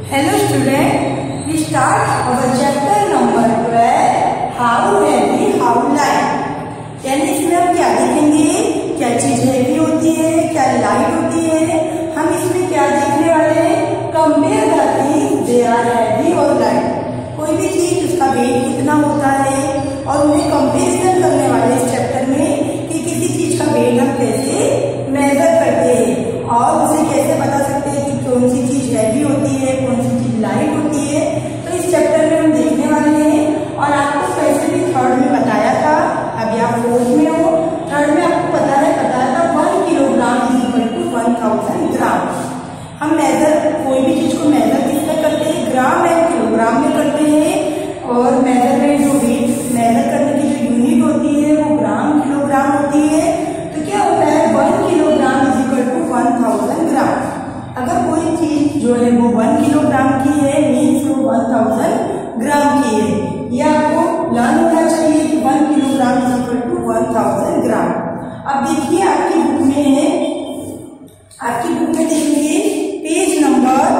Hello student, we start our chapter number 12, how heavy, how light। यानी इसमें हम क्या देखेंगे, क्या चीज हेवी होती है, क्या लाइट होती है। हम इसमें क्या देखने वाले हैं, compare the things they are heavy और लाइट। कोई भी चीज उसका वेट कितना होता है और उन्हें कंपेरिजन करने वाले इस चैप्टर में कि किसी चीज का वेट हम कैसे मेजर करते हैं और उसे कैसे बता सकते हैं कि कौन सी चीज हैवी होती है, कौन सी चीज लाइट होती है। तो इस चैप्टर में हम देखने वाले हैं। और आपको वैसे भी थर्ड में बताया था, अभी आप फोर्थ में हो, थर्ड में आपको बताया था 1 kilogram is equal to 1000 gram. हम मेजर कोई भी चीज को मेजर किसमें करते हैं, ग्राम एंड किलोग्राम में करते हैं। और मेजरमेंट जो वेट मेजर करने की जो यूनिट होती है वो ग्राम किलोग्राम होती है। तो क्या होता है, 1 kilogram is equal to 1000 gram. अगर कोई चीज जो है वो 1 किलोग्राम की है मीन्स वो 1000 ग्राम की है। ये आपको लर्न होना चाहिए कि 1 kilogram is equal to 1000 gram. अब देखिए आपकी बुक में है, आपकी बुक में देखिए पेज नंबर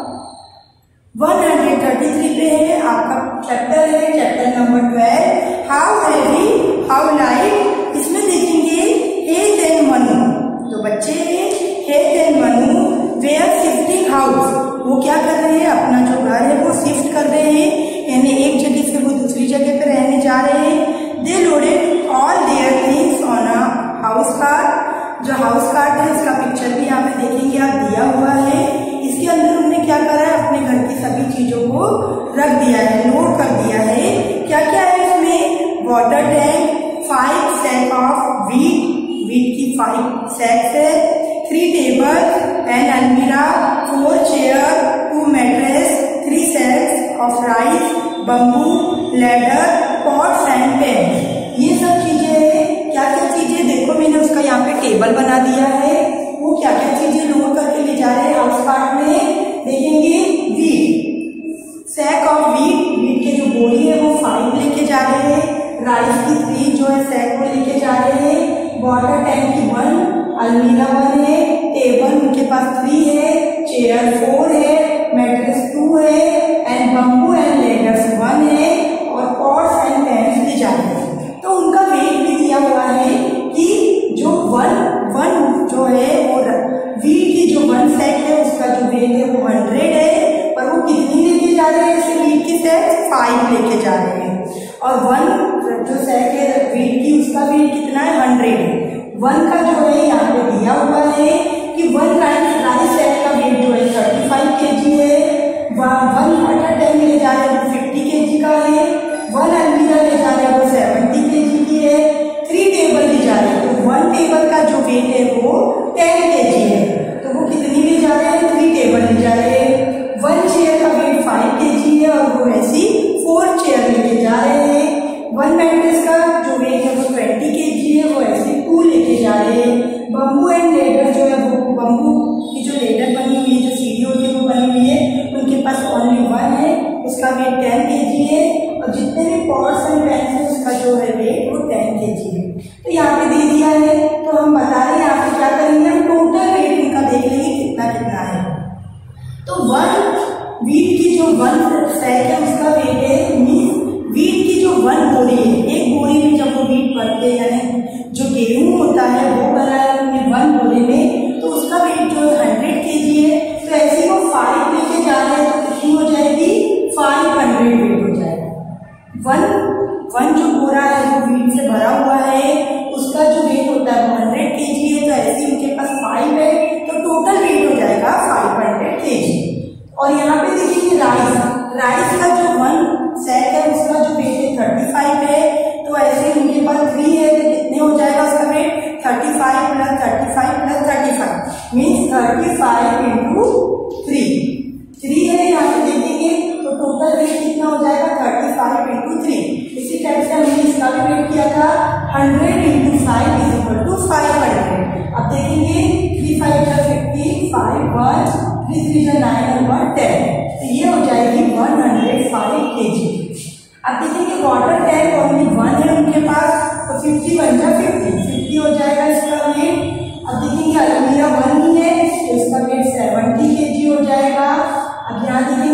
133 पे है, आपका चैप्टर है, chapter number 12, how heavy how light. इसमें देखेंगे हेथ एंड मनु। तो बच्चे Heth and Manu were shifting house, वो क्या कर रहे हैं, अपना जो घर है वो शिफ्ट कर रहे हैं, यानी एक जगह से वो दूसरी जगह पे रहने जा रहे हैं। They loaded all their things on a house cart. जो हाउस कार्ट है उसका पिक्चर भी यहाँ पे देखेंगे आप दिया हुआ है। इसके अंदर उन्होंने क्या करा है, अपने घर की सभी चीजों को रख दिया है, लोड कर दिया है। क्या क्या है इसमें, water tank, 5 sack of wheat की 5 सैक्स है, 3 table and almirah, 4 chair, 2 mattress, 3 sets of rice, bamboo, ladder, pots and pan. ये सब चीजें हैं। क्या क्या चीजें, देखो मैंने उसका यहाँ पे टेबल बना दिया है। वो क्या क्या चीजें लोड करके ले जा रहे हैं हाउस कार्ट में, देखेंगे वीट, सैक ऑफ वीट के जो बोरी है वो 5 लेके जा रहे हैं, राइस की 3 जो है सैक वो लेके जा रहे हैं, वाटर टैंक की 1, अलमीरा 1 है, टेबल उनके पास 3 है, चेयर 4 है, मैट्रेस 2 है एंड बम्बू एंड लेडर्स 1 है और पॉट्स एंड पैन्स ले जा रहे हैं। तो उनका वेट भी दिया हुआ है कि जो वन जो है वो वीट की जो 1 सैक है उसका जो वेट है वो 100 है, पर वो कितनी लेके जा रहे हैं, ऐसे वीट की सैक 5 लेके जा रहे हैं। और 1 जो सैक है वीट की उसका वेट कितना है, 100 है। 1 का जो है यहाँ पे दिया हुआ है कि 1 राइस सैक का वेट जो है 35 kg है, 1 वाटर टैंक ले जा रहे हैं वो 50 kg का है, 1 अलमीरा ले जा रहे हैं वो 70 kg की है, 3 टेबल ले जा रहे हैं तो 1 टेबल का जो वेट है वो 10 kg है। तो वो कितनी ले जा रहे हैं, 3 टेबल ले जा रहे हैं। 1 चेयर का वेट 5 kg है और वो ऐसी 4 चेयर लेके जा रहे हैं। 1 मैट्रेस का जो वेट है वो 20 kg है, वो ऐसे 2 लेके जा रहे हैं। बम्बू एंड लेडर जो है वो बम्बू की जो लेडर बनी हुई है, जो सीढ़ी होती है वो बनी हुई है, उनके पास ओनली 1 है, उसका वेट 10 kg है। और जितने भी पॉट्स एंड पैन्स है उसका जो है वेट वो 10 kg है। तो यहाँ पे दे दिया है, तो हम बता रहे हैं यहाँ पे क्या करेंगे, हम टोटल वेट उनका देख लेंगे कितना कितना है। तो 1 वीट की जो 1 सैक है उसका वेट है, मीन्स वीट की जो 1 बोरी है, एक बोरी में जब वो वीट भरते हैं यानी जो गेहूं होता है वो भरा है उन्होंने 1 बोरी में, तो उसका वेट जो 100 kg है। तो ऐसे वो 5 लेके जा रहे हैं तो कितनी हो जाएगी, 500 वेट हो जाएगा। 1 जो बोरा है वो वीट से भरा हुआ है उसका जो वेट होता है वो 100 kg है। तो ऐसे उनके पास 5 है तो टोटल वेट हो जाएगा 500 kg। और यहाँ पे देखिए राइस का जो 1 सैक है उसका जो वेट है 35 है, तो ऐसे उनके पास 3 है तो कितने हो जाएगा उसका वेट, 35 + 35 + 35 मीन्स 35 इंटू 3 है। यहाँ पे देखेंगे तो टोटल वेट कितना हो जाएगा, 35 इंटू 3। इसी टाइप से हमने इसका भी वेट किया था 100 इंटू 5 इज इक्वल टू 500। अब देखेंगे 3 × 5 = 50, 5 1, 3 3 = 9 और 1 10, तो ये हो जाएगी 105 kg। अब देखेंगे वाटर टैंक ओनली 1 है उनके पास, तो 50 × 50 हो जाएगा इसका वेट। अब देखेंगे अलमीरा 1 ही है तो इसका वेट 70 kg हो जाएगा। अब यहाँ देखिए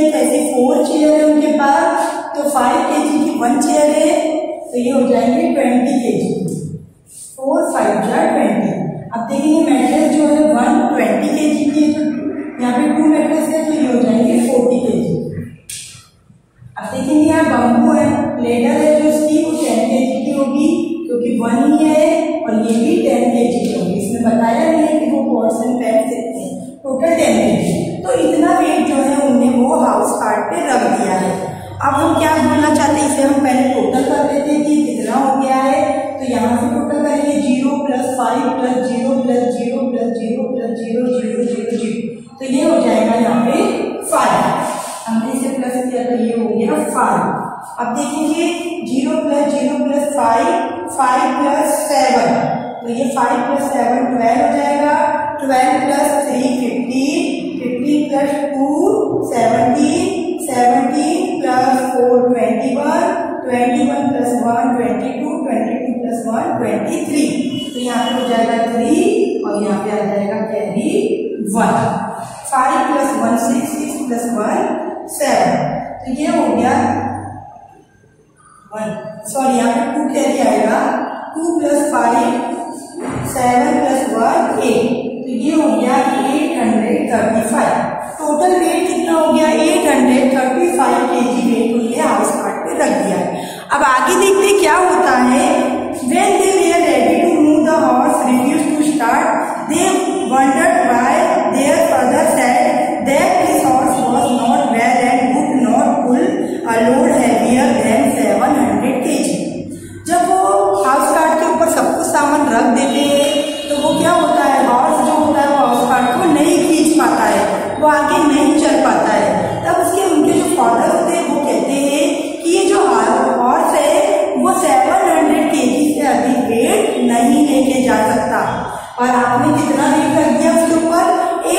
है, कैसे 4 चेयर है उनके पास, तो 5 kg की 1 चेयर है, तो ये हो जाएंगे 20 kg, 4 5 जा 20। अब देखेंगे मैट्रेस जो है 120 kg की है, तो यहाँ पे 2 मैट्रेस है, तो ये हो जाएंगे 40 kg। अब देखेंगे यहाँ बम्बू है, लेडर है जो उसकी वो 10 kg की होगी, क्योंकि 1 ही है, और ये भी 10 kg की होगी। इसमें बताया नहीं है कि वो पोर्शन पहन सकते हैं, टोटल 10 kg। तो इतना वेट जो है उन्हें वो हाउस कार्ट पे रख दिया है। अब हम क्या बोलना चाहते हैं, इसे हम पहले टोटल कर लेते हैं कि कितना हो गया है। तो यहाँ से टोटल करेंगे 0 + 5 + 0 + 0 + 0 + 0 0 0 0, तो ये हो जाएगा यहाँ पे 5। हमने इसे प्लस किया तो ये हो गया 5। अब देखेंगे 0 + 0 + 5, 5 + 7, तो ये 5 + 7 12 हो जाएगा, 12 + 3 15, 15 + 2 17, 17 + 4 21, 21 + 1 22, 22 + 1 23, तो यहाँ पे हो जाएगा 3 और यहाँ पे आ जाएगा कैरी 1। 5 + 1 6, 6 + 1 7, तो ये हो गया 1, सॉरी यहाँ पे 2 कैरी आएगा, 2 + 5 7 + 1 8, तो ये हो गया 835। टोटल वेट कितना हो गया, 835 kg वेट उन्हें हाउस कार्ट पे रख दिया है। अब आगे देखते क्या होता है। When they were ready to move, the horse refused to start. They wondered why. Their father said that his horse was not well and could not pull a load heavier than 700 kg. जब वो house cart के ऊपर सब कुछ सामान रख देते हैं तो वो क्या होता है, हॉर्स जो होता है वो हाउस कार्ट को नहीं खींच पाता है, वो आगे नहीं चल पाता है। तब उसके उनके जो फादर होते हैं वो कहते हैं कि ये जो हॉर्स है वो 700 kg से अधिक वेट नहीं लेके जा सकता। और आपने कितना वेट रख दिया उसके ऊपर,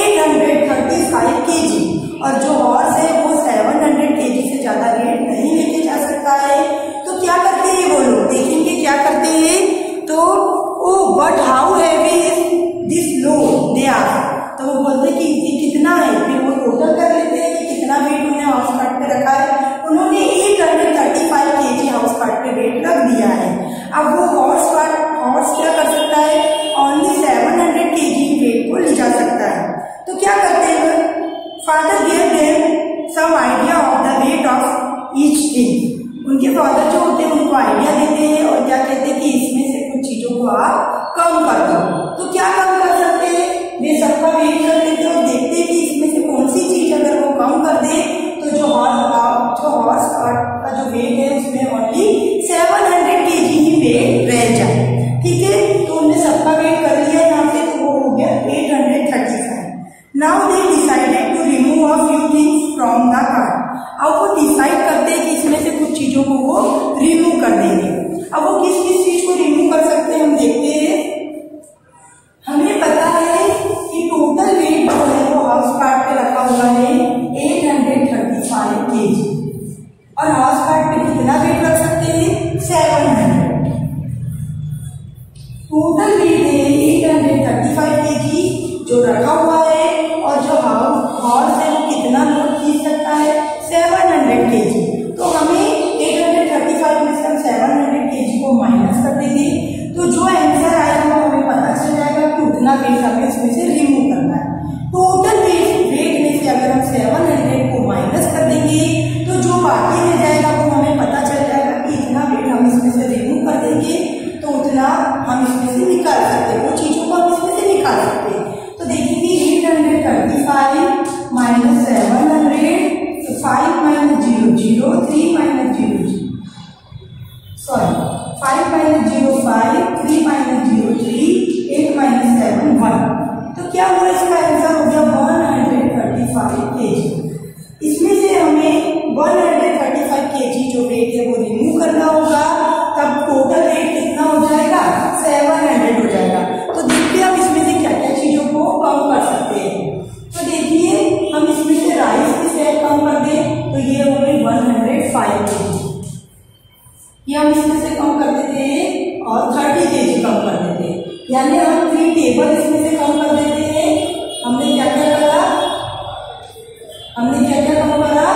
835 kg, और जो हॉर्स है वो 700 kg से ज्यादा वेट नहीं लेके जा सकता है। तो क्या करते हैं वो लोग, देखेंगे क्या करते हैं। तो oh but how heavy is this load, they are, तो वो बोलते हैं कि ये कितना है, फिर वो टोटल कर लेते हैं कि कितना वेट उन्हें हाउस कार्ट पे रखा है। उन्होंने 835 kg हाउस कार्ट पे वेट रख दिया है। अब वो हॉर्स क्या कर सकता है, ओनली 700 kg वेट को ले जा सकता है। तो क्या करते हैं, father give them some idea of the weight of each thing. उनके फादर जो होते हैं उनको आइडिया देते हैं और क्या कहते हैं कि इसमें से कुछ चीजों को आप कम कर दो। तो क्या कम कर सकते हैं, वे सबका वेट कर लेते हैं और देखते हैं कि इसमें से कौन सी चीज अगर वो कम कर दे तो जो हॉर्स कार्ट का जो वेट है उसमें ओनली 700 kg ही वेट रह जाए। ठीक है, तो उन्होंने सबका वेट कर लिया यहाँ पे, तो वो हो गया 835। Now they decided to remove a few things from the cart. अब वो डिसाइड करते हैं कि इसमें से कुछ चीजों को वो रिमूव कर देंगे। अब वो किस किस चीज को रिमूव कर सकते हैं हम देखते हैं। हमें पता है कि टोटल वेट जो है वो हाउस कार्ट पे रखा हुआ है 835 kg, और हाउस कार्ट पे कितना वेट रख सकते हैं, 700। टोटल वेट है 835 kg जो रखा हुआ है, और जो हॉर्स है वो कितना लोड खींच सकता है, 700 kg। तो हमें 835 में से हम 700 kg को माइनस कर देंगे, तो जो आंसर आएगा वो हमें पता चल जाएगा कि उतना वेट हमें इसमें से रिमूव करना है। टोटल वेट में से अगर हम 700 को माइनस कर देंगे तो जो बाकी रह जाएगा वो हमें पता चल जाएगा कि इतना वेट हम इसमें से रिमूव कर देंगे तो उतना हम इसमें से निकाल सकते हैं, वो चीजों को हम इसमें से निकाल सकते हैं। तो देखिए 835 minus 700, 5 minus 0 0, 3 minus 0 sorry 5 minus 0 5, 3 minus 0 3, 8 minus 7 1। तो क्या हुआ, इसका आंसर हो गया 135 kg। इसमें से हमें 135 kg जो वेट है वो रिमूव करना होगा, तब टोटल वेट कितना हो जाएगा, 700 हो जाएगा। तो देखिए हम इसमें से क्या क्या चीजों को कम कर सकते हैं। तो देखिए हम इसमें से राइस की शेयर कम कर दें तो ये हो गई 105 kg, ये हम इसमें से कम कर देते हैं, और 30 kg कम कर देते हैं, यानी हम 3 टेबल इसमें से कम कर देते हैं। हमने क्या क्या करा, हमने क्या क्या कम करा,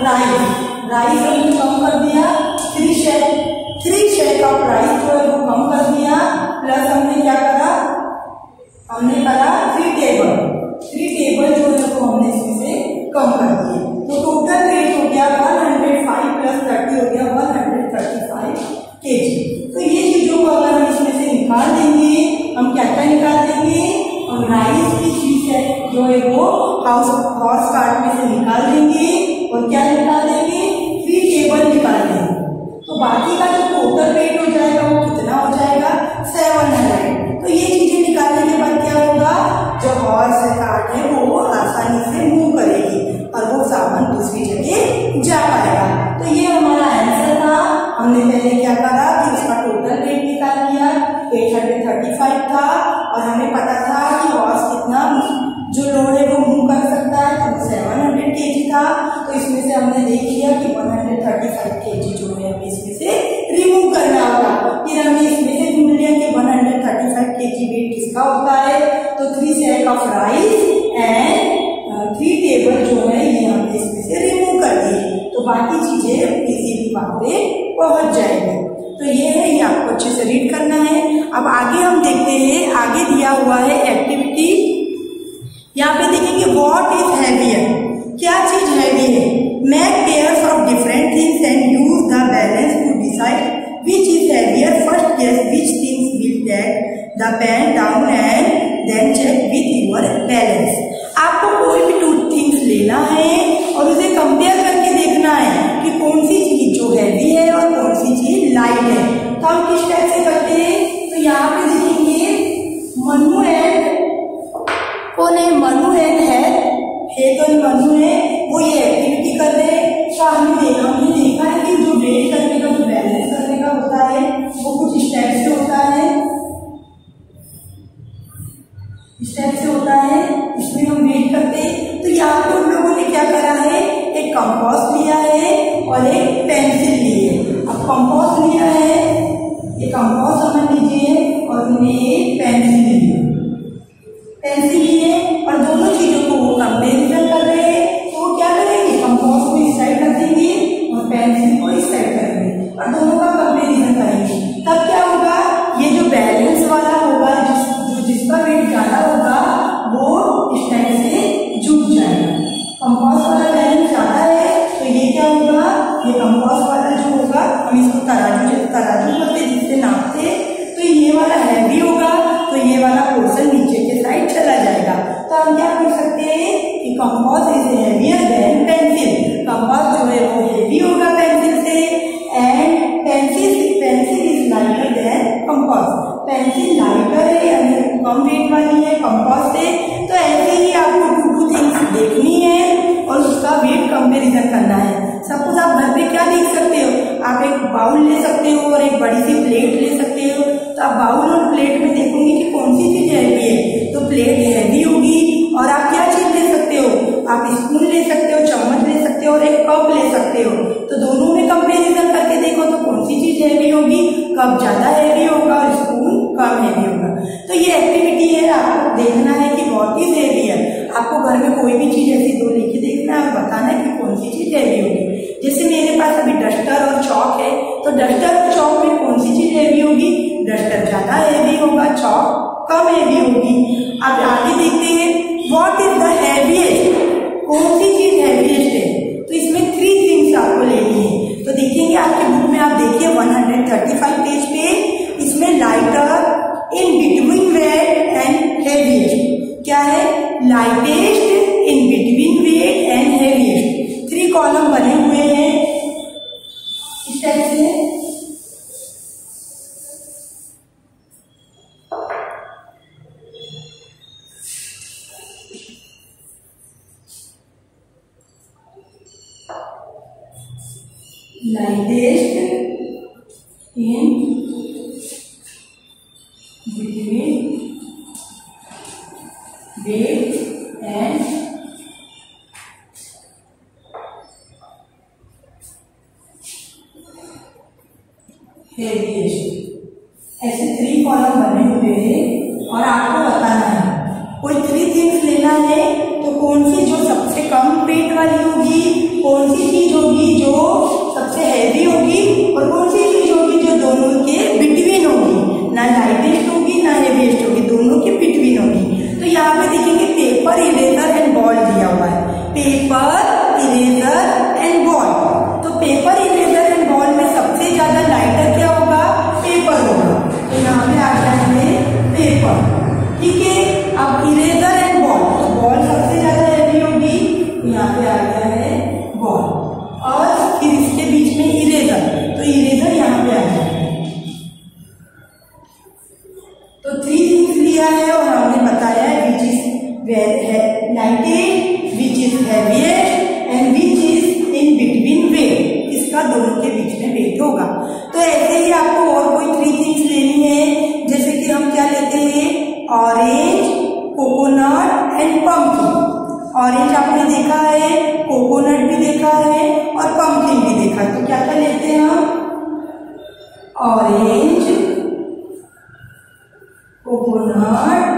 राइस हमने कम कर दिया, 3 शेयर का प्राइस जो है वो कम कर दिया, प्लस हमने क्या करा, हमने करा 3 टेबल जो है वो हमने इसमें से कम कर दिए। तो टोटल वेट हो गया 105 प्लस 30 हो गया 135 kg। तो ये चीजों को अगर हम इसमें से निकाल देंगे, हम क्या क्या निकाल देंगे, हम राइस की चीज जो है वो हॉर्स कार्ट में से निकाल देंगे और क्या निकाल देंगे, 3 टेबल निकाल देंगे। तो बाकी का जो टोटल वेट हो जाएगा वो कितना हो जाएगा, 700। तो ये चीजें निकालने के बाद क्या होगा, जो हॉर्स कार्ट है वो आसानी से मूव करेगी और वो सामान दूसरी जगह जा पाएगा। तो ये हमारा आंसर था। हमने पहले क्या करा कि उसका टोटल वेट निकाल लिया, 835 था और हमें पता था कि हॉर्स कितना जो लोड है वो मूव कर सकता है, तो 700 kg था। तो इसमें से हमने देख लिया कि 135 kg जो है हमें इसमें से रिमूव करना होगा। फिर हमने इसमें से ढूंढ लिया कि 135 kg वेट किसका होता है, तो 3 share of rice and 3 table जो है ये हमने इसमें से रिमूव कर दिए। तो बाकी चीजें इजीली वहां पे पहुंच जाएंगे। तो ये है, ये आपको अच्छे से रीड करना है। अब आगे हम देखते हैं, आगे दिया हुआ है एक्टिविटी। यहाँ पे देखेंगे व्हाट इज हैवियर, क्या चीज हैवी है। Make pairs of different things and use the balance to decide which is heavier. First guess which things will take the pen down and then check with your balance. आपको कोई भी 2 things लेना है और उसे compare करके देखना है कि कौन सी चीज जो हैवी है और कौन सी चीज लाइट है। तो हम किस टाइप से करते हैं, तो यहाँ पे देखेंगे मनु एंड कौन है, मनु एंड है तो मनु है वो ये एक्टिविटी कर रहे हैं। तो हमने देखा है कि जो वेट करने का, जो बैलेंस करने का होता है वो कुछ इस टाइप से होता है, इस टाइप से होता है। इसमें हम वेट करते हैं। तो यहाँ पे हम लोगों ने क्या करा है, एक कंपास लिया है और एक पेंसिल ली है। अब कंपास लिया है, ये कंपास समझ लीजिए, और हमने एक पेंसिल ली है, पेंसिल लिए और दोनों चीजों को वो कंपेरिजन कर रहे हैं। तो क्या करेंगे, कंपास को इस साइड रख देंगे और पेंसिल को इस साइड करेंगे और दोनों का कंपेरिजन करेंगे। तब क्या होगा, ये जो बैलेंस वाला होगा, जिसका वेट ज्यादा होगा वो इस टाइप से झुक जाएगा। कंपास वाला बैलेंस ज्यादा है तो ये क्या होगा, ये कंपास वाला जो होगा हम इसको तराजू करते जिससे नापते, तो ये वाला हैवी होगा तो ये वाला पोर्शन नीचे के साइड चला जाएगा। तो हम क्या कर सकते हैं कि compass is heavier than pencil. Compass जो है वो हेवी होगा पेंसिल से and pencil is lighter than compass. Pencil lighter है यानी कम वेट वाली है कंपास से। तो ऐसे ही आपको 2 थिंग्स देखनी है और उसका वेट कंपेरिजन करना है। सपोज आप घर पे क्या देख सकते हो, आप एक बाउल ले सकते हो और एक बड़ी सी प्लेट ले सकते हो। तो आप बाउल और प्लेट में देखोगे कि कौन सी चीज हैवी है, तो प्लेट हैवी होगी। और आप क्या चीज ले सकते हो, आप स्पून ले सकते हो, चम्मच ले सकते हो और एक कप ले सकते हो। तो दोनों में कंपेरिजन करके देखो तो कौन सी चीज हैवी होगी, कप ज्यादा हैवी होगा और स्पून कम हैवी होगा। तो ये एक्टिविटी है, आपको देखना है कि व्हाट इज हैवी है। आपको घर में कोई भी चीज ऐसी 2 लेके देखना है और बताना है कि कौन सी चीज हैवी होगी। जैसे मेरे पास अभी डस्टर और चौक है, तो डस्टर और चौक में कौन सी चीज हैवी होगी, डस्टर ज्यादा हैवी होगा, चौक कम हैवी होगी। अब आगे देखते हैं व्हाट इज द हैवीएस्ट, कौन सी चीज हैवीएस्ट है। तो इसमें 3 थिंग्स आपको लेनी है। तो देखेंगे आपके बुक में, आप देखिए 135 पेज पे, इसमें lighter, in between weight and heaviest क्या है, lightest, in between weight and heaviest. 3 column बने हुए हैं इस टाइप से। lightest in between weight and heaviest। ऐसे 3 कॉलम बने हुए हैं और आपको बताना है कोई 3 थिंग्स लेना है तो कौन सी जो सबसे कम वेट वाली होगी कौन सी चीज होगी जो सबसे हैवी होगी और कौन सी चीज होगी जो दोनों के बिटवीन होगी, ना लाइटेस्ट होगी ना हेवीएस्ट होगी, दोनों के बिटवीन होगी। तो यहाँ पे देखेंगे पेपर, इरेजर एंड बॉल दिया हुआ है, पेपर, इरेजर एंड बॉल। तो पेपर, इरेजर एंड बॉल में सबसे ज्यादा लाइटर क्या होगा? पेपर होगा। तो यहाँ पे आ गया है पेपर, ठीक है। अब इरेजर एंड बॉल, तो बॉल सबसे ज्यादा हैवी होगी, यहाँ पे आ गया है बॉल, और फिर इसके बीच में इरेजर, तो इरेजर यहाँ पे आ गया है। तो 3 थिंग्स लिया है और हमने बताया है which is lightest, which is heaviest and which is in between weight, इसका दोनों के बीच में वेट होगा। तो ऐसे ही आपको और कोई 3 थिंग्स लेनी है, जैसे कि हम क्या लेते हैं, orange, coconut and pumpkin. Orange आपने देखा है, कोकोनट भी देखा है और पंपकिन भी देखा है। तो क्या क्या लेते हैं हम? ऑरेंज, कोकोनट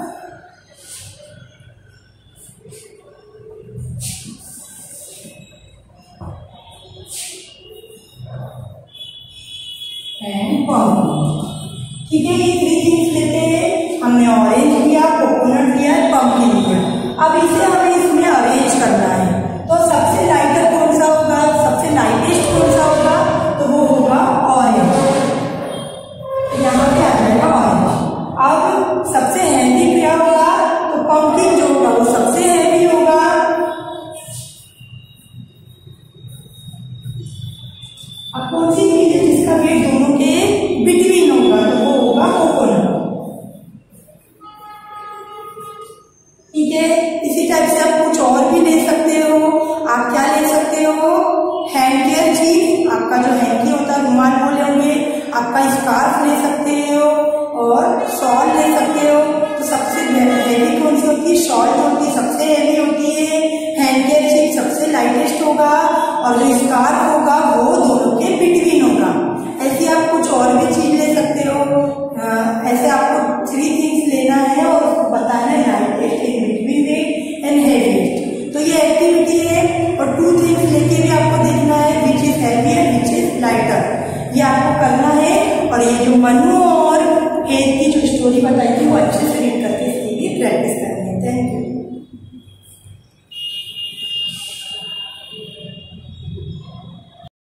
एंड पंपकिन, ठीक है। ये 3 थिंग्स लेते हैं, हमने ऑरेंज लिया, कोकोनट लिया, पंपकिन लिया। अब इसे हमें इसमें अरेंज करना है। तो सबसे लाइटर कौन सा होगा, सबसे लाइटेस्ट कौन सा होगा? तो वो होगा ऑरेंज, तो यहाँ पे आ जाएगा ऑरेंज। अब सबसे हैवी क्या होगा? तो पंपकिन जो होगा वो सबसे हैवी होगा। अब कौन सी चीज है जिसका वेट दोनों के बिटवीन होगा? तो वो होगा कोकोनट, ठीक है। इसी टाइप से आप कुछ और भी ले सकते हो। आप क्या ले सकते हो? हैंड केयर चीज, आपका जो हैंकी होता है, रुमाल बोले होंगे, आपका स्कार्फ ले सकते हो और शॉल ले सकते हो। तो सबसे हैवी कौन सी होती है? शॉल जो होती है सबसे हैवी होती है, हैंड केयर चीज सबसे लाइटेस्ट होगा और जो स्कार्फ होगा वो दोनों के बिटवीन होगा। ऐसे आप कुछ और भी चीज ले सकते हो। ऐसे आपको 3 थिंग्स लेना है और उसको बताना है lightest, in between weight and heaviest. तो ये एक्टिविटी है और 2 थिंग्स लेके भी आपको देखना है which is heavy and which is lighter, ये आपको करना है। और ये जो मनु और एज की जो स्टोरी बताई थी वो अच्छे से